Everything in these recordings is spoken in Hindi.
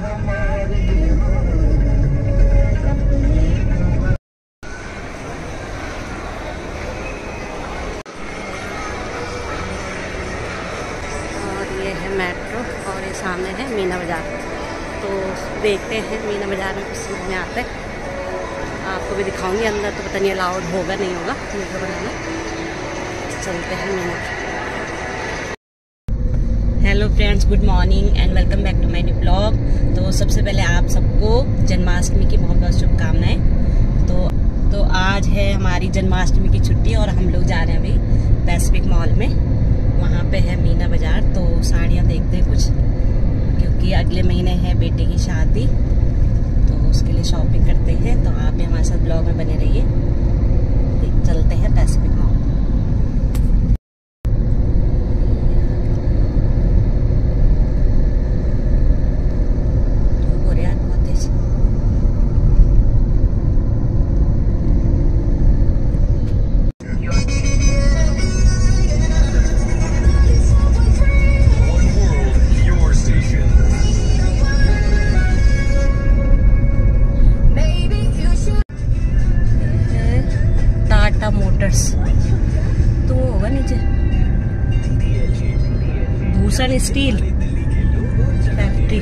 ये है मेट्रो और ये सामने है मीना बाज़ार। तो देखते हैं मीना बाज़ार में कुछ समझ में आता है, आपको भी दिखाऊंगी। अंदर तो पता नहीं अलाउड होगा नहीं होगा वीडियो बनाना। चलते हैं Meena. Hello friends, good morning and welcome back to my new blog. तो सबसे पहले आप सबको जन्माष्टमी की बहुत बहुत शुभकामनाएं। तो आज है हमारी जन्माष्टमी की छुट्टी और हम लोग जा रहे हैं अभी पैसिफिक मॉल में। वहाँ पे है मीना बाज़ार। तो साड़ियाँ देखते हैं कुछ, क्योंकि अगले महीने है बेटे की शादी, तो उसके लिए शॉपिंग करते हैं। तो आप भी हमारे साथ ब्लॉग में बने रहिए। चलते हैं पैसिफिक मॉल। मोटर्स तो होगा नीचे, भूषण स्टील फैक्ट्री।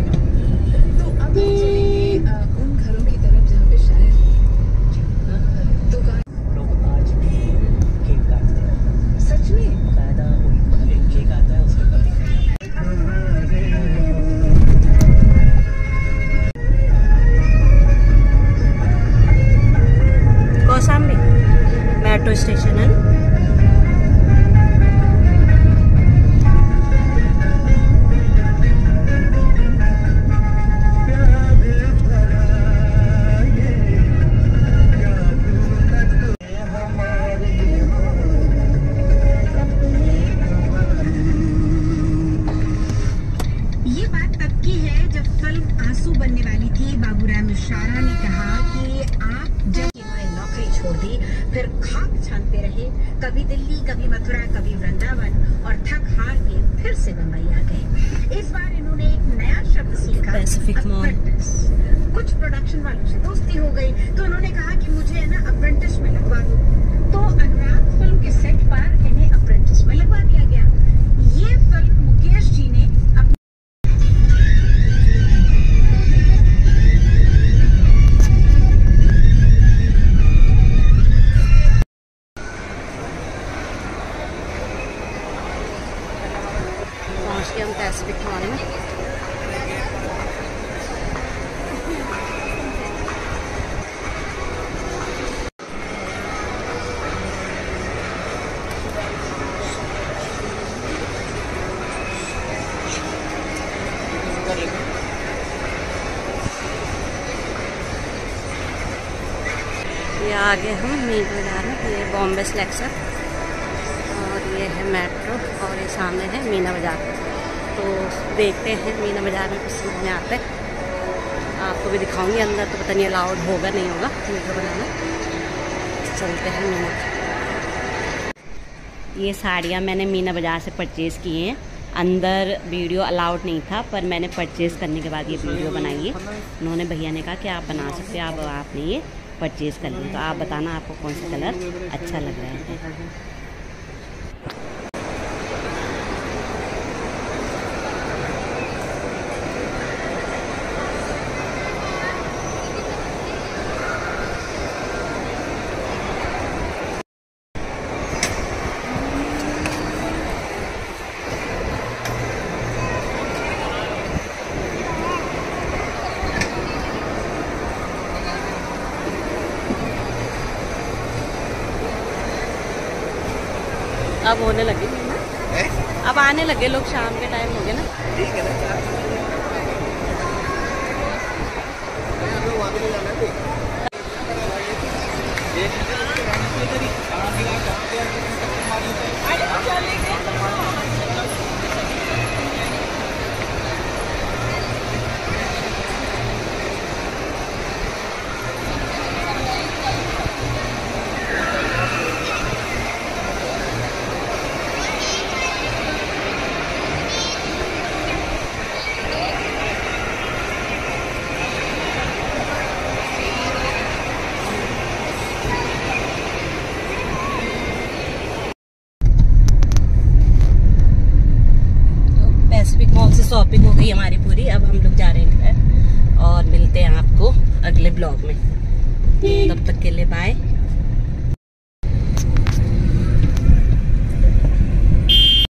उन घरों की तरफ जहाँ पे शायद दुकान लोग आज भी केक काटते हैं। सच में कायदा केक आता है उसके बाद कौशाम्बी मेट्रो स्टेशन है। ये बात तब की है जब फिल्म आंसू बनने वाली थी। बाबूराम इशारा ने कहा कि आप जब नौकरी छोड़ दी, फिर खाक छानते रहे, कभी दिल्ली, कभी मथुरा, कभी वृंदावन, और थक हार के फिर से बम्बई आ गए। इस बार इन्होंने एक नया शब्द सीखा, पैसिफिक मॉल। कुछ प्रोडक्शन वालों से दोस्ती हो गई, तो उन्होंने कहा कि मुझे है ना अप्रेंटिस में लगवा दो। तो अनुराग फिल्म के सेट पर इन्हें अप्रेंटिस में लगवा दिया गया। ये फिल्म मुकेश जी ने हम पैसिफिक मॉल में। ये आगे हम मीना बाज़ार में, ये बॉम्बे सिलेक्शन और ये है मेट्रो और ये सामने है मीना बाज़ार। तो देखते हैं मीना बाज़ार में कुछ समझ में आता है, आपको भी दिखाऊंगी। अंदर तो पता नहीं अलाउड होगा नहीं होगा वीडियो बनाना। चलते हैं मीना। ये साड़ियाँ मैंने मीना बाज़ार से परचेज़ की हैं। अंदर वीडियो अलाउड नहीं था, पर मैंने परचेज़ करने के बाद ये वीडियो बनाई है। उन्होंने भैया ने कहा कि आप बना सकते हो, आपने ये परचेज़ कर ली। तो आप बताना आपको कौन सा कलर अच्छा लग रहा है। अब होने लगे, अब आने लगे लोग, शाम के टाइम हो गए ना। ठीक है ना। शॉपिंग हो गई हमारी पूरी। अब हम लोग जा रहे हैं घर और मिलते हैं आपको अगले ब्लॉग में। तब तक के लिए बाय।